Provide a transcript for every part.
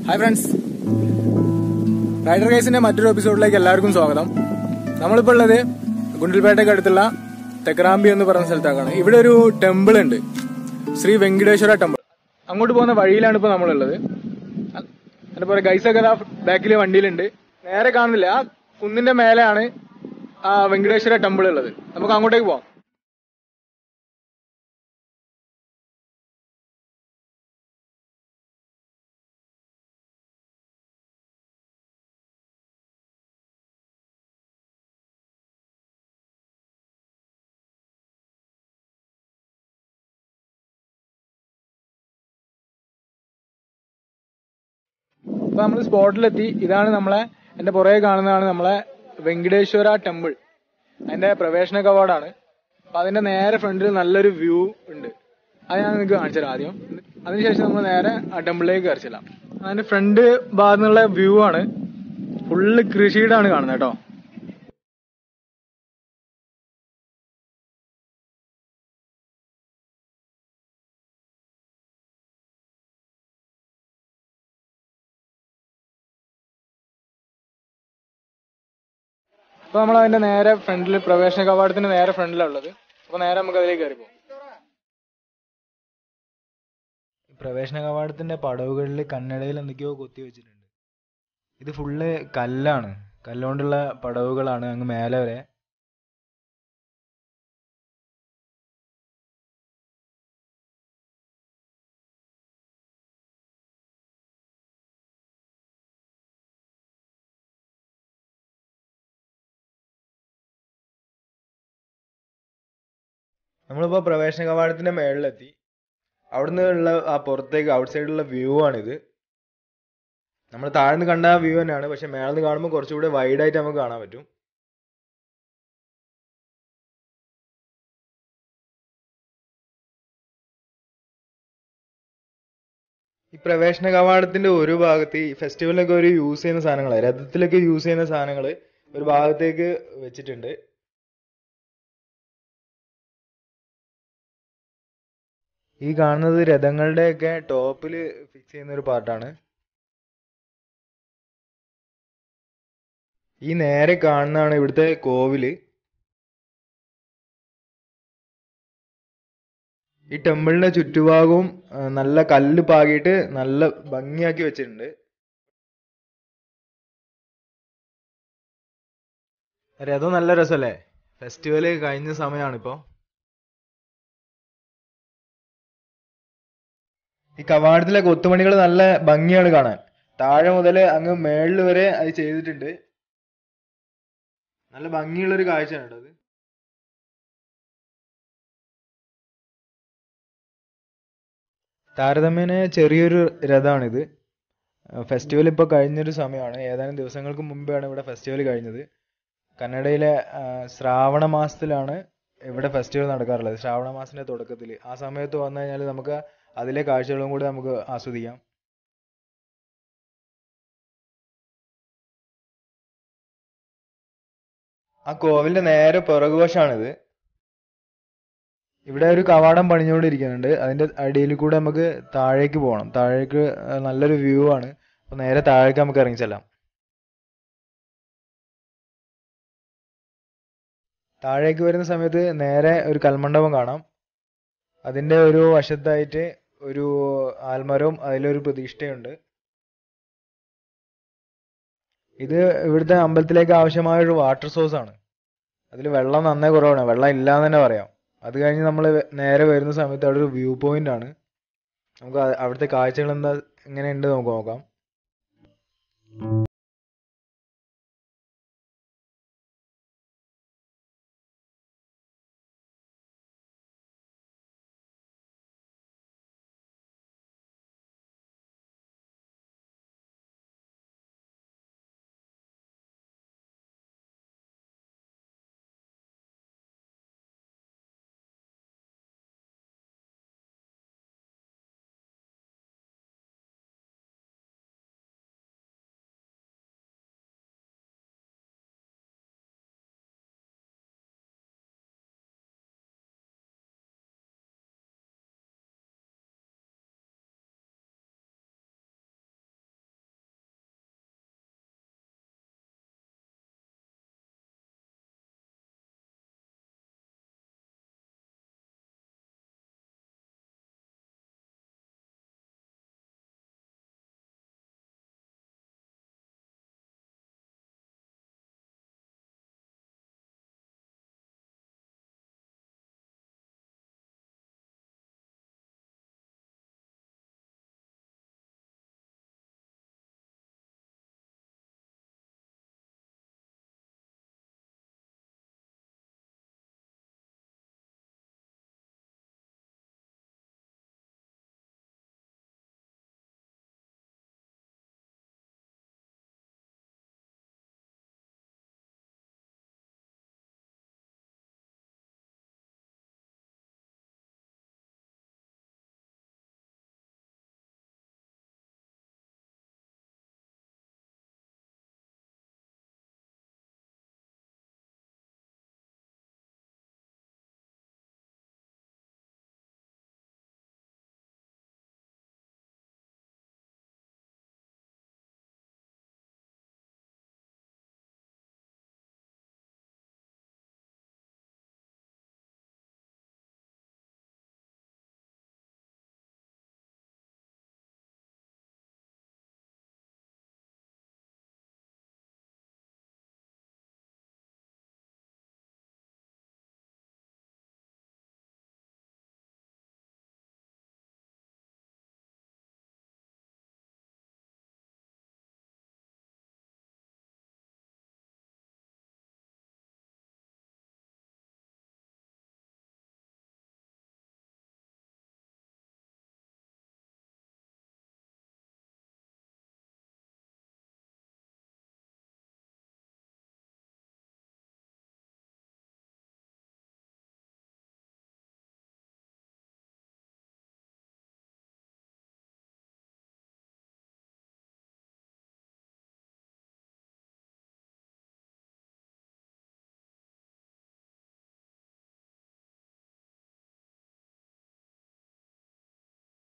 Hi friends, rider ഗൈസിന്റെ മറ്റൊരു എപ്പിസോഡിലേക്ക് എല്ലാവർക്കും സ്വാഗതം. നമ്മളിപ്പോൾ ഉള്ളത് ഗുണ്ടൽപേട്ടയ്ക്ക് അടുത്തുള്ള തെക്കറാമ്പി എന്ന് പറയുന്ന സ്ഥലത്താണ്. ഇവിടെ ഒരു ടെമ്പിൾ ഉണ്ട്, ശ്രീ വെങ്കടേശ്വര ടെമ്പിൾ. അങ്ങോട്ട് പോകുന്ന വഴിയിലാണ് ഇപ്പോൾ നമ്മളുള്ളത്. അതുപോലെ ഗൈസൊക്കെ ബാക്കിൽ വണ്ടിയിലുണ്ട്. നേരെ കാണുന്നില്ല, ആ കുന്നിന്റെ മേലെയാണ് ആ വെങ്കടേശ്വര ടെമ്പിൾ ഉള്ളത്. നമുക്ക് അങ്ങോട്ടേക്ക് പോവാം. അപ്പൊ നമ്മൾ സ്പോട്ടിലെത്തി. ഇതാണ് എന്റെ പുറകെ കാണുന്നതാണ് നമ്മളെ വെങ്കടേശ്വര ടെമ്പിൾ. അതിന്റെ പ്രവേശന കവാടാണ്. അപ്പൊ അതിന്റെ നേരെ ഫ്രണ്ടിൽ നല്ലൊരു വ്യൂ ഉണ്ട്. അത് ഞാൻ നിങ്ങൾക്ക് കാണിച്ചു തരാം ആദ്യം. അതിനുശേഷം നമ്മൾ നേരെ ആ ടെമ്പിളിലേക്ക് കയറിച്ചെല്ലാം. അതിന്റെ ഫ്രണ്ട് ഭാഗത്തുനിന്നുള്ള വ്യൂ ആണ്. ഫുള്ള് കൃഷിയിടാണ് കാണുന്നത് കേട്ടോ. അപ്പൊ നമ്മൾ അതിന്റെ നേരെ ഫ്രണ്ടിൽ, പ്രവേശന കവാടത്തിന്റെ നേരെ ഫ്രണ്ടിലാണ് ഉള്ളത്. അപ്പൊ നേരെ നമുക്ക് അതിലേക്ക് കയറി പോകും. പ്രവേശന കവാടത്തിന്റെ പടവുകളിൽ കന്നഡയിൽ എന്തൊക്കെയോ കൊത്തി വെച്ചിട്ടുണ്ട്. ഇത് ഫുള്ള് കല്ലാണ്, കല്ലുകൊണ്ടുള്ള പടവുകളാണ് അങ്ങ് മേലെ വരെ. നമ്മളിപ്പോ പ്രവേശന കവാടത്തിന്റെ മേളിലെത്തി. അവിടുന്ന് ഉള്ള ആ പുറത്തേക്ക് ഔട്ട് സൈഡിലുള്ള വ്യൂ ആണിത്. നമ്മൾ താഴ്ന്ന് കണ്ട ആ വ്യൂ തന്നെയാണ്, പക്ഷെ മേളിന്ന് കാണുമ്പോൾ കുറച്ചുകൂടെ വൈഡ് ആയിട്ട് നമുക്ക് കാണാൻ പറ്റും. ഈ പ്രവേശന കവാടത്തിന്റെ ഒരു ഭാഗത്ത് ഈ ഫെസ്റ്റിവലിലൊക്കെ ഒരു യൂസ് ചെയ്യുന്ന സാധനങ്ങൾ, രഥത്തിലൊക്കെ യൂസ് ചെയ്യുന്ന സാധനങ്ങൾ ഒരു ഭാഗത്തേക്ക് വെച്ചിട്ടുണ്ട്. ഈ കാണുന്നത് രഥങ്ങളുടെയൊക്കെ ടോപ്പിൽ ഫിക്സ് ചെയ്യുന്ന ഒരു പാർട്ടാണ്. ഈ നേരെ കാണുന്നതാണ് ഇവിടുത്തെ കോവില്. ഈ ടെമ്പിളിന്റെ ചുറ്റുഭാഗവും നല്ല കല്ല് പാകിയിട്ട് നല്ല ഭംഗിയാക്കി വെച്ചിട്ടുണ്ട്. രഥം നല്ല രസമല്ലേ? ഫെസ്റ്റിവല് കഴിഞ്ഞ സമയമാണിപ്പോ. ഈ കവാടത്തിലെ കൊത്തുപണികൾ നല്ല ഭംഗിയാണ് കാണാൻ. താഴെ മുതൽ അങ്ങ് മേളിൽ വരെ അത് ചെയ്തിട്ടുണ്ട്. നല്ല ഭംഗിയുള്ള ഒരു കാഴ്ചയാണ് കേട്ടോ അത്. താരതമ്യേന ചെറിയൊരു രഥമാണിത്. ഫെസ്റ്റിവൽ ഇപ്പോൾ കഴിഞ്ഞൊരു സമയമാണ്. ഏതാനും ദിവസങ്ങൾക്ക് മുമ്പാണ് ഇവിടെ ഫെസ്റ്റിവൽ കഴിഞ്ഞത്. കന്നഡയിലെ ശ്രാവണ മാസത്തിലാണ് ഇവിടെ ഫെസ്റ്റിവൽ നടക്കാറുള്ളത്. ശ്രാവണ മാസത്തിന്റെ തുടക്കത്തിൽ ആ സമയത്ത് വന്നു കഴിഞ്ഞാൽ നമുക്ക് അതിലെ കാഴ്ചകളും കൂടി നമുക്ക് ആസ്വദിക്കാം. ആ കോവിലിന്റെ നേരെ പുറകുവശാണിത്. ഇവിടെ ഒരു കവാടം പണിഞ്ഞുകൊണ്ടിരിക്കുന്നുണ്ട്. അതിന്റെ അടിയിൽ കൂടെ നമുക്ക് താഴേക്ക് പോകണം. താഴേക്ക് നല്ലൊരു വ്യൂ ആണ്. അപ്പൊ നേരെ താഴേക്ക് നമുക്ക് ഇറങ്ങിച്ചെല്ലാം. താഴേക്ക് വരുന്ന സമയത്ത് നേരെ ഒരു കൽമണ്ഡപം കാണാം. അതിന്റെ ഒരു വശത്തായിട്ട് ഒരു ആൽമരവും അതിലൊരു പ്രതിഷ്ഠയുണ്ട്. ഇത് ഇവിടുത്തെ അമ്പലത്തിലേക്ക് ആവശ്യമായ ഒരു വാട്ടർ സോഴ്സ് ആണ്. അതിൽ വെള്ളം നന്നേ കുറവാണ്, വെള്ളം ഇല്ലാന്ന് തന്നെ പറയാം. അത് കഴിഞ്ഞ് നമ്മൾ നേരെ വരുന്ന സമയത്ത് അവിടെ ഒരു വ്യൂ പോയിന്റ് ആണ്. നമുക്ക് അവിടുത്തെ കാഴ്ചകൾ എങ്ങനെയുണ്ട് നമുക്ക് നോക്കാം.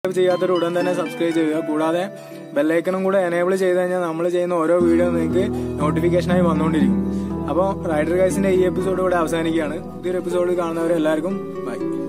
ചെയ്യാത്തൊരു ഉടൻ തന്നെ സബ്സ്ക്രൈബ് ചെയ്യുക. കൂടാതെ ബെല്ലൈക്കണും കൂടെ എനേബിൾ ചെയ്ത് കഴിഞ്ഞാൽ നമ്മൾ ചെയ്യുന്ന ഓരോ വീഡിയോ നിങ്ങൾക്ക് നോട്ടിഫിക്കേഷനായി വന്നുകൊണ്ടിരിക്കും. അപ്പോൾ റൈഡർ ഗൈസിന്റെ ഈ എപ്പിസോഡ് ഇവിടെ അവസാനിക്കുകയാണ്. പുതിയൊരു എപ്പിസോഡ് കാണുന്നവരെ എല്ലാവർക്കും ബൈ.